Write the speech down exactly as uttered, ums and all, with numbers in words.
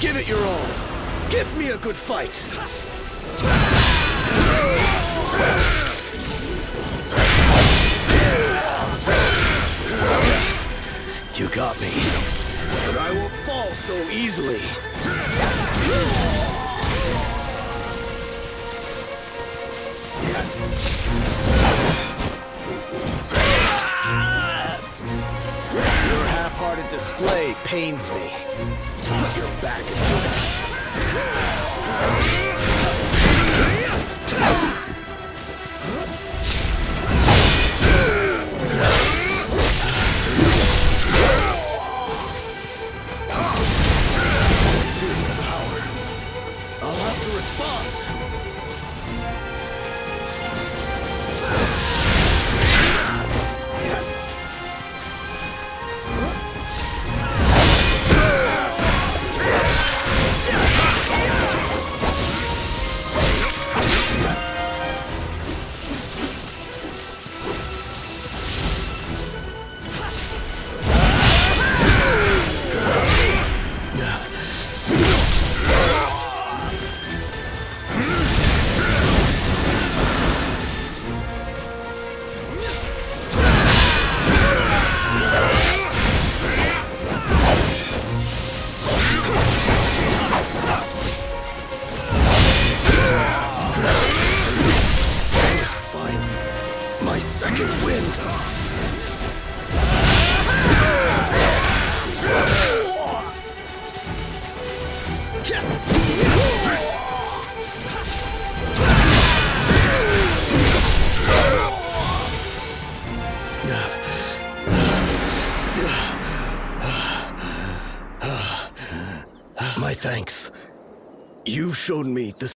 Give it your all. Give me a good fight. You got me, but I won't fall so easily. Your half-hearted display pains me. Tuck your back into it. Fearsome power. I'll have to respond. My second wind. My thanks. You've shown me the